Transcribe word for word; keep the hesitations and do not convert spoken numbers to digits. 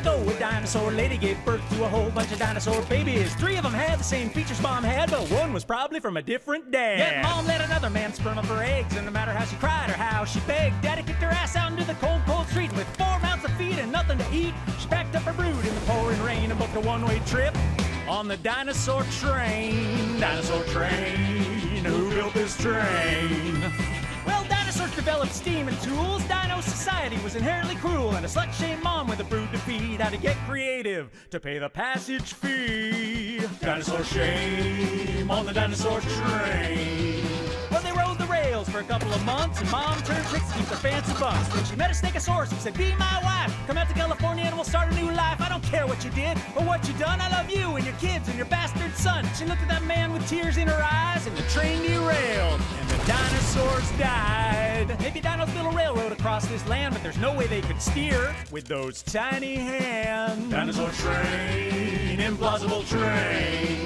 ago, a dinosaur lady gave birth to a whole bunch of dinosaur babies. Three of them had the same features Mom had, but one was probably from a different dad. Yet Mom let another man sperm up her eggs, and no matter how she cried or how she begged, Daddy kicked her ass out into the cold, cold street. With four mouths to feed and nothing to eat, she packed up her brood in the pouring rain and booked a one-way trip on the dinosaur train. Dinosaur train, who built this train? Well, dinosaurs developed steam and tools. Dino society was inherently cruel, and a slut-shamed mom with a brood to feed had to get creative to pay the passage fee. Dinosaur shame on the dinosaur train. Well, they rode the rails for a couple of months, and Mom turned tricks to keep their fancy bumps. Then she met a stegosaurus who said, be my wife, come out to California and we'll start a new life. I don't care what you did or what you done, I love you and your kids and your bastard son. She looked at that man with tears in her eyes, and the train derailed, and the dinosaurs died. Maybe dinos built a railroad across this land, but there's no way they could steer with those tiny hands. Dinosaur train, implausible train.